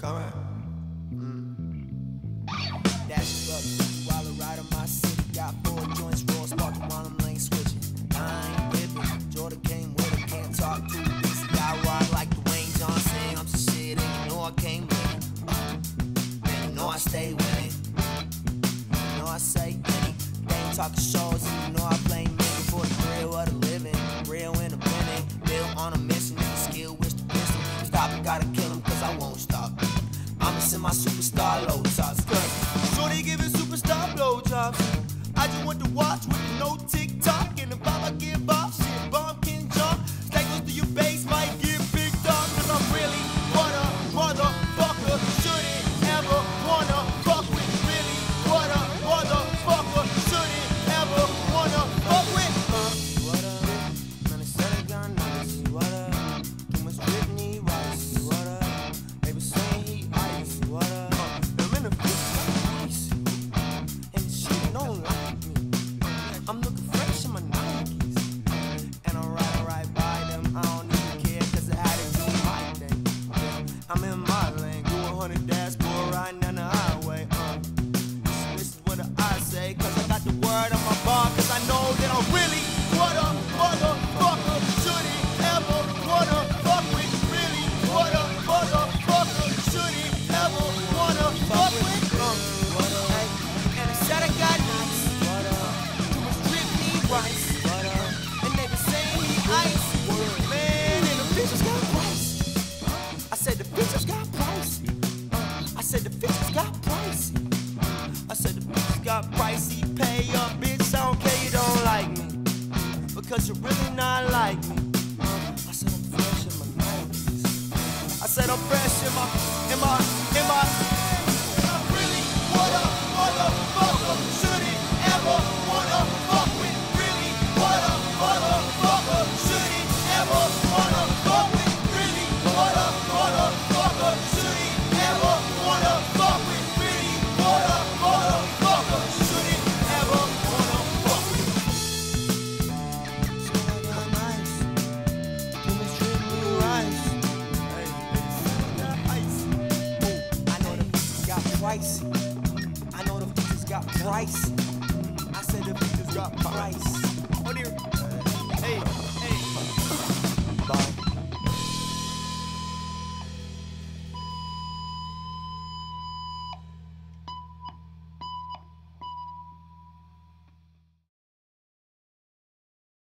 Conrad. Dash up, while I ride on my city. Got 4 joints, raw sparking while I'm lane switching. I ain't living, Jordan came with it, can't talk too busy. I ride like Dwayne Johnson, I'm some shit and you know I came with it. Man, you know I stay with it. You know I say any. They ain't talking shows and you know I play nigga for the thrill of the living. Real independent, built on a mission, and skill with the pistol. Stop it, gotta kill him cause I won't stop. I'ma send my superstar low tops, cause shorty giving superstar blow jobs. I just want to watch with no TikTok, and the vibe I give off, shit, bomb can jump. That goes to your base, might get picked up, cause I'm really what a motherfucker shouldn't ever wanna fuck with. Really what a motherfucker shouldn't ever wanna fuck with. What up? Man, I said I got nice. What up? Too much Britney Rice. What up? They was saying he ice. What up? I'm in the fish, and she don't like me. I'm looking fresh in my Nikes, and I'm riding right by them. I don't even care, cause I had to do my thing. I'm in my lane, do 100 dashboard riding down the highway. This is what I say, cause I got the word on my bar, cause I know that I'm really what a motherfucker shouldn't ever wanna fuck with. Really what a motherfucker shouldn't ever wanna fuck with. Hey, and I said I got nice. Too much Britney Rice. And they been saying he ice. Man, and the bitches got price. I said the bitches got pricey. I said the bitches got pricey. I said the bitches got pricey. Pay up, bitch. I don't care you don't like me, because you're really not like me. I said I'm fresh in my 90s. I said I'm fresh in my